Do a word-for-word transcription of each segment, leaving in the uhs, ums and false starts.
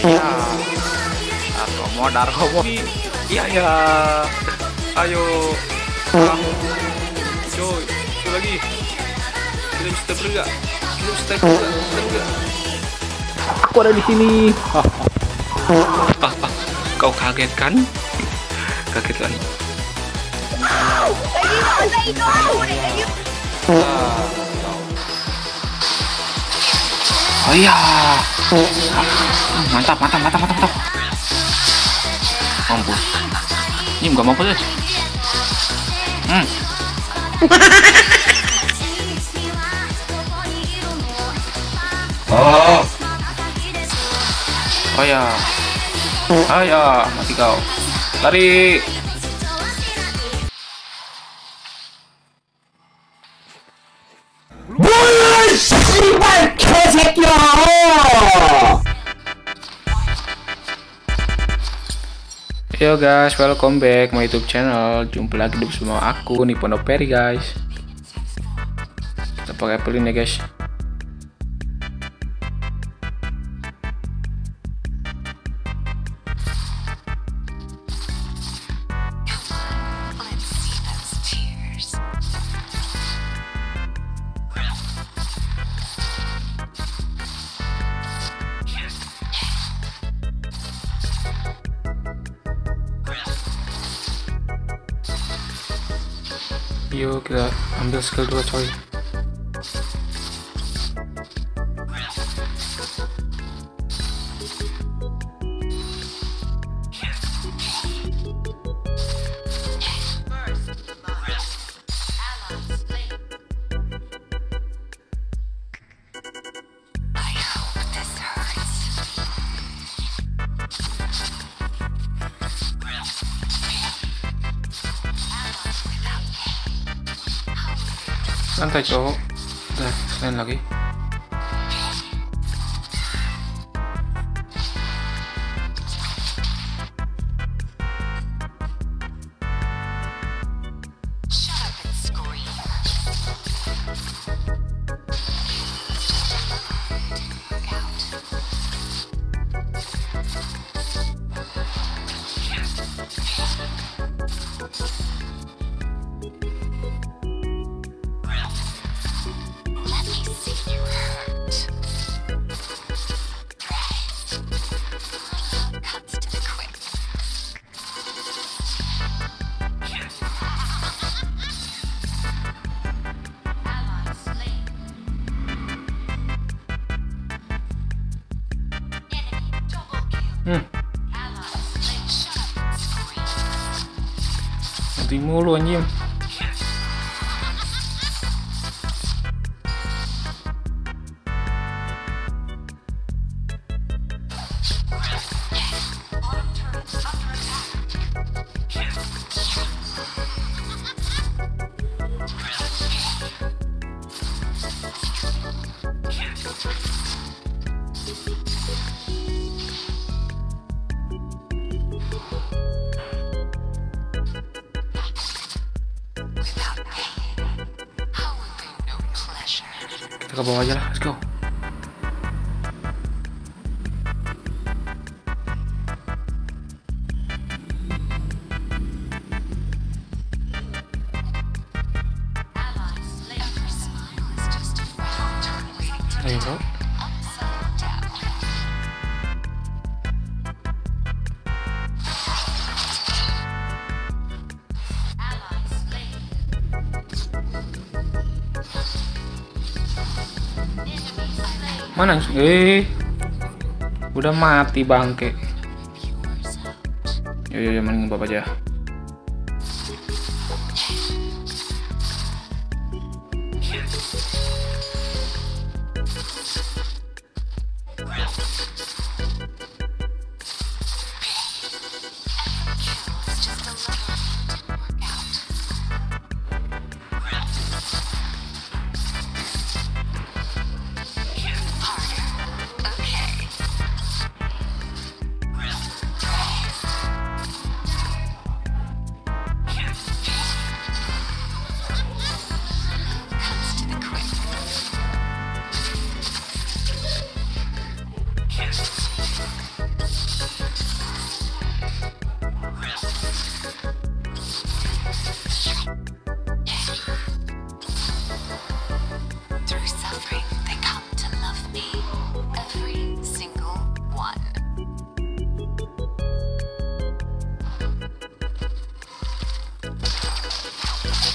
Ayah, Darkomo, Darkomo. Iya ya. Ayo. Kamu. Coy, coy lagi. Kirim step juga. Kirim step juga. Step juga. Aku ada di sini. Ah, ah, kau kaget kan? Kaget kan? Oh iya. Mantap, mantap, mantap, mantap, mantap. Mampus. Ini enggak mampus ya? Hmm. Oh. Oh ya. Oh ya, mati kau. Lari. 씨발 개새끼야! Yo guys, welcome back my YouTube channel. Jumpa lagi bersama aku Nipono Peri guys. Kita pakai pelin ya guys. Yuk kita ambil skill dua coy. Santai cowok. Udah, selain lagi. Hmm. Mati mulu anjing. Kita ke bawah aja lah, let's go. Ayo bro. Mana? Eh, udah mati bangke. Yo yo yo, mending bapak aja.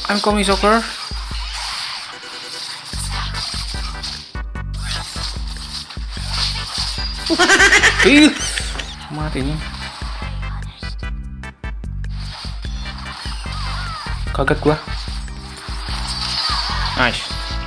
I'm coming soccer. Ih, mati nih. Kaget gua. Nice.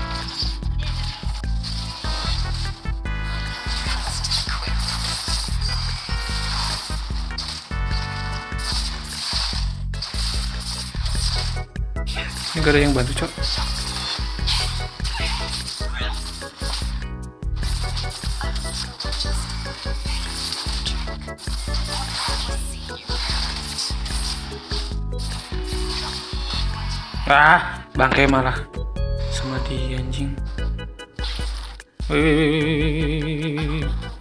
Ini gak ada yang bantu, Cok. Ah, bangke malah sama dia anjing. Wih, wih, wih, wih, wih.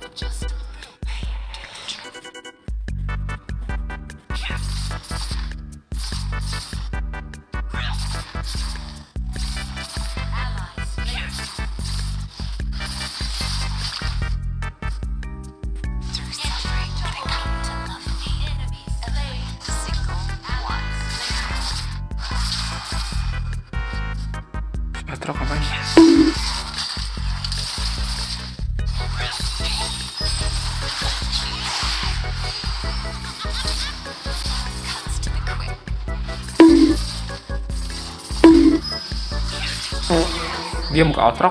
Atrok apa ini? Dia muka Atrok.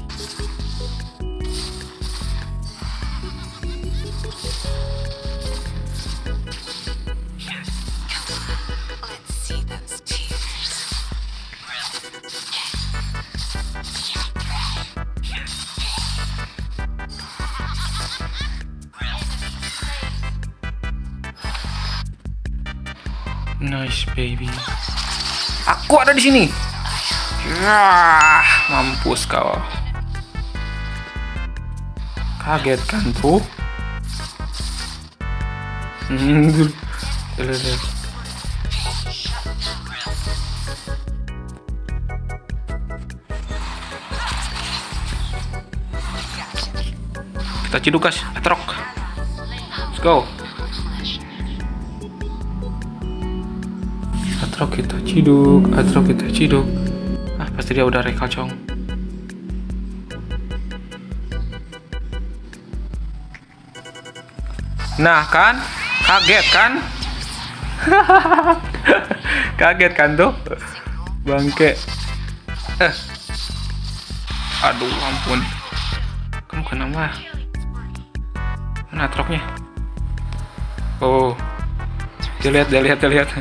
Nice baby. Aku ada di sini. Ya, mampus kau. Kaget kan tuh? Hmm, kita ciduk guys, Atrok. Let's go. Atrok kita ciduk, Atrok kita ciduk. Ah, pasti dia udah rekal, Cong. Nah kan, kaget kan? Kaget kan tuh, bangke. Eh, aduh ampun. Kamu kenapa? Mana Atroknya? Oh, dia lihat, dia lihat, dia lihat.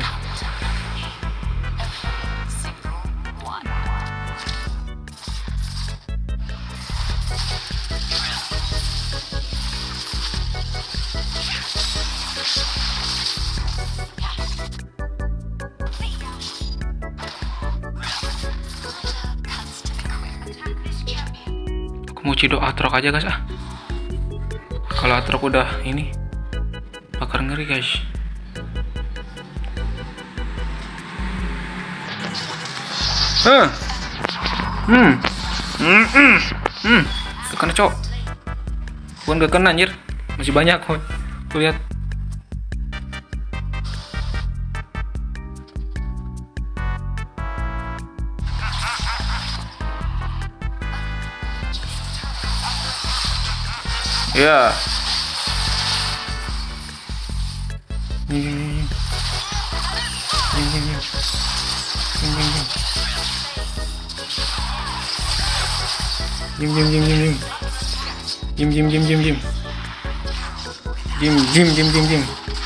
Aku mau ciduk Atrok aja guys ah. Kalau Atrok udah ini bakar ngeri guys. Huh. Hmm. Hmm. Hmm. Hmm. Gak kena, Cok. Bukan gak kena anjir. Masih banyak kok. Tuh lihat. Ya. Nih. Nih, nih, nih. Nih, nih, nih. Jim jim jim jim jim. Jim jim jim jim jim. Jim jim jim jim jim.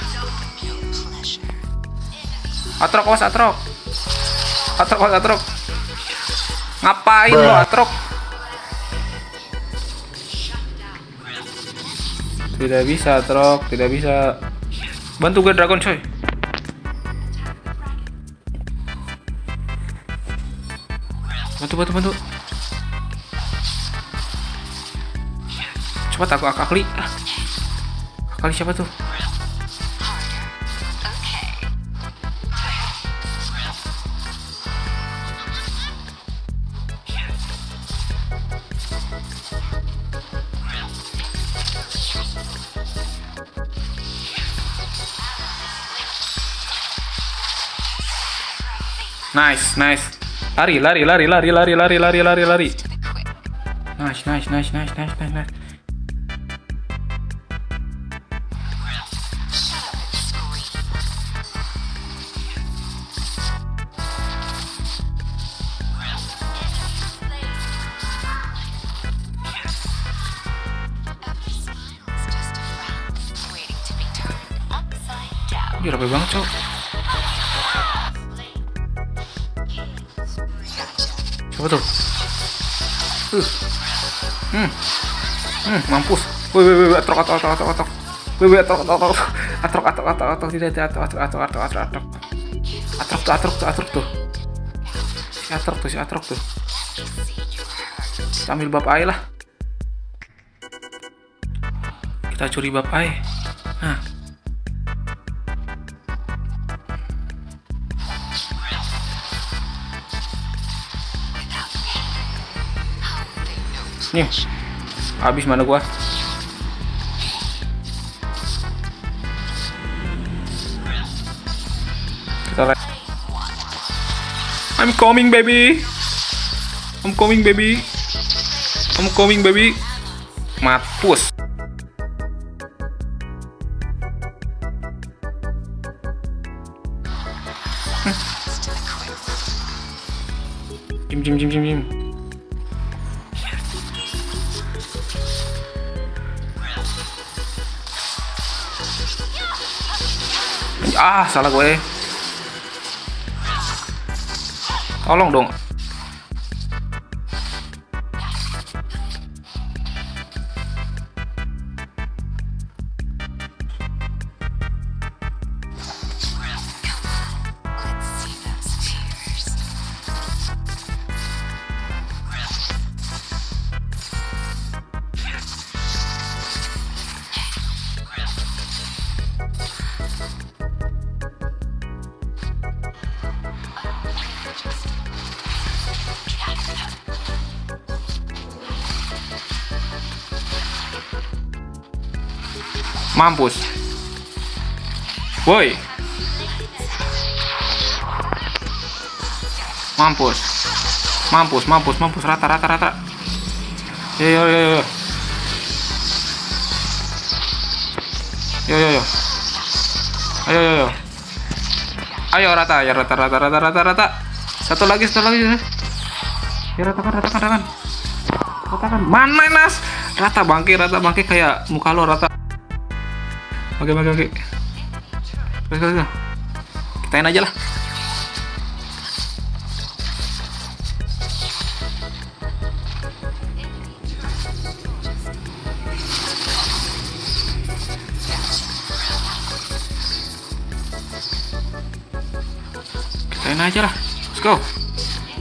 Atrok, awas Atrok. Atrok, awas Atrok. Ngapain lo Atrok? Tidak bisa, Atrok, tidak bisa. Bantu gue Dragon coy. Bantu, bantu, bantu. Cepat aku Akali. Ah. Akali siapa tuh? Nice, nice. Lari, lari, lari, lari, lari, lari, lari, lari, lari. Nice, nice, nice, nice, nice, nice, nice. Ini rapi banget, cok. Coba tuh. Uh. Hmm. Hmm, mampus. Woi, woi, woi, atrok, atrok, atrok, atrok, atrok. Woi, woi, atrok, atrok, atrok. Atrok, atrok, atrok, atrok, tidak, tidak, atrok, atrok, atrok, atrok, atrok, atrok. Atrok tuh, atrok tuh, atrok tuh. Si atrok tuh, si atrok tuh. Kita ambil bab air lah. Kita curi bab air. Nah. Nih, habis mana gua? Kita lihat. I'm coming, baby. I'm coming, baby. I'm coming, baby. Mampus. Jim, jim, jim, jim, jim. Ah, salah gue. Tolong dong. Mampus. Woi. Mampus. Mampus, mampus, mampus, rata, rata, rata. Yo, yo, yo, yo. Yo, yo, yo. Ayo, yo, yo. Ayo, rata, ya, rata, rata, rata, rata, rata. Satu lagi, satu lagi. Ya, ratakan, ratakan, ratakan. Ratakan. Mana, Nas? Rata bangke, rata bangke kayak muka lo rata. Oke, oke, oke. Oke, oke. Kitain aja lah. Kitain aja lah. Let's go.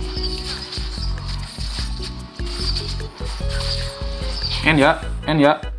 End ya, end ya.